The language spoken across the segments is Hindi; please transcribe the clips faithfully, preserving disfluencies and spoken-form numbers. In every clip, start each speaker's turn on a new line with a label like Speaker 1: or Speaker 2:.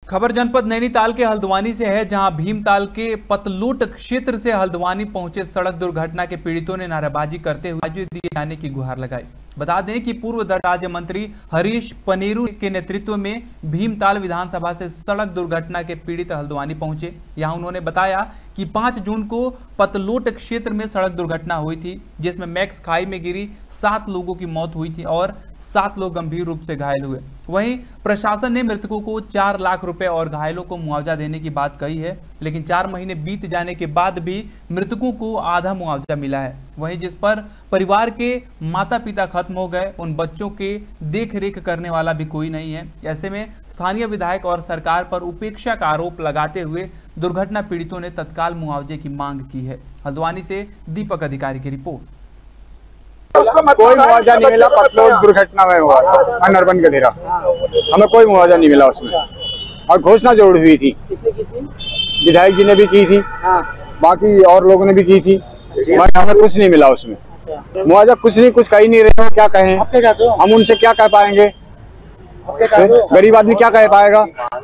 Speaker 1: खबर जनपद नैनीताल के हल्द्वानी से है, जहां भीमताल के पतलूट क्षेत्र से हल्द्वानी पहुंचे सड़क दुर्घटना के पीड़ितों ने नारेबाजी करते हुए मुआवजे दिए जाने की गुहार लगाई। बता दें कि पूर्व राज्य मंत्री हरीश पनेरू के नेतृत्व में भीमताल विधानसभा से सड़क दुर्घटना के पीड़ित हल्द्वानी पहुंचे। यहां उन्होंने बताया कि पाँच जून को पतलूट क्षेत्र में सड़क दुर्घटना हुई थी, जिसमें मैक्स खाई में गिरी सात लोगों की मौत हुई थी और सात लोग गंभीर रूप से घायल हुए। वहीं प्रशासन ने मृतकों को चार लाख रुपए और घायलों को मुआवजा देने की बात कही है, लेकिन चार महीने बीत जाने के बाद भी मृतकों को आधा मुआवजा मिला है। वहीं जिस पर परिवार के माता पिता खत्म हो गए, उन बच्चों के देख रेख करने वाला भी कोई नहीं है। ऐसे में स्थानीय विधायक और सरकार पर उपेक्षा का आरोप लगाते हुए दुर्घटना पीड़ितों ने तत्काल मुआवजे की मांग की है। हल्द्वानी से दीपक अधिकारी की रिपोर्ट।
Speaker 2: कोई मुआवजा नहीं मिला। पतलूट दुर्घटना में हुआ अनर्बन के घेरा, हमें कोई मुआवजा नहीं मिला उसमें। और घोषणा जरूर हुई थी, विधायक जी ने भी की थी, बाकी और लोगों ने भी की थी, हमें कुछ नहीं मिला उसमें। मुआवजा कुछ नहीं, कुछ कह ही नहीं रहे हो, क्या कहें हम उनसे, क्या कह पाएंगे? गरीब आदमी क्या कह पाएगा?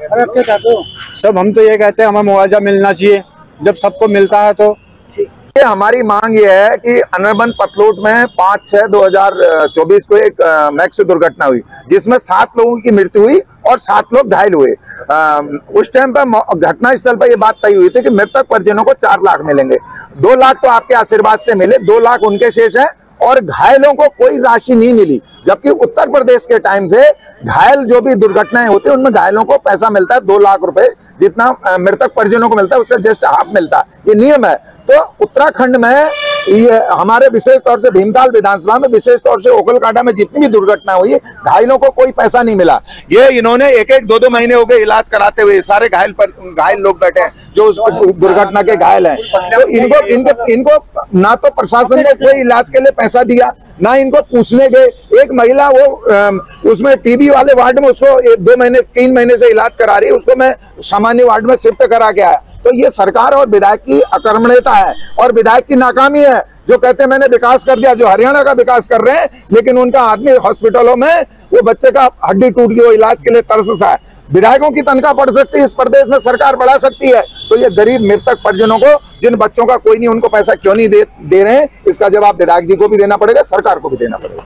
Speaker 2: सब हम तो ये कहते हैं हमें मुआवजा मिलना चाहिए, जब सबको मिलता है तो।
Speaker 3: हमारी मांग ये है कि अनर्बन पतलूट में पाँच छह दो हजार चौबीस को एक मैक्स दुर्घटना हुई, जिसमें सात लोगों की मृत्यु हुई और सात लोग घायल हुए। आ, उस टाइम पर घटना स्थल पर यह बात तय हुई थी कि मृतक परिजनों को चार लाख मिलेंगे। दो लाख तो आपके आशीर्वाद से मिले, दो लाख उनके शेष है और घायलों को कोई राशि नहीं मिली। जबकि उत्तर प्रदेश के टाइम से घायल जो भी दुर्घटनाएं होती है उनमें घायलों को पैसा मिलता है, दो लाख रुपए जितना मृतक परिजनों को मिलता है उसका जस्ट हाफ मिलता है, ये नियम है। तो उत्तराखंड में ये हमारे विशेष तौर से भीमताल विधानसभा में विशेष तौर से ओखलकांडा में जितनी भी दुर्घटना हुई, घायलों को कोई पैसा नहीं मिला। ये इन्होंने एक एक दो दो महीने हो गए इलाज कराते हुए, सारे घायल पर घायल लोग बैठे हैं जो उस दुर्घटना के घायल हैं। तो इनको इनको इनको ना तो प्रशासन ने कोई इलाज के लिए पैसा दिया, ना इनको पूछने गए। एक महिला वो उसमें टीबी वाले वार्ड में उसको दो महीने तीन महीने से इलाज करा रही है, उसको मैं सामान्य वार्ड में शिफ्ट करा के आया। तो ये सरकार और विधायक की अकर्मण्यता है और विधायक की नाकामी है, जो कहते हैं मैंने विकास कर दिया, जो हरियाणा का विकास कर रहे हैं, लेकिन उनका आदमी हॉस्पिटलों में वो बच्चे का हड्डी टूट गई, वो इलाज के लिए तरस सा है। विधायकों की तनख्वाह बढ़ सकती है, इस प्रदेश में सरकार बढ़ा सकती है, तो ये गरीब मृतक परिजनों को, जिन बच्चों का कोई नहीं, उनको पैसा क्यों नहीं दे, दे रहे हैं, इसका जवाब विधायक जी को भी देना पड़ेगा, सरकार को भी देना पड़ेगा।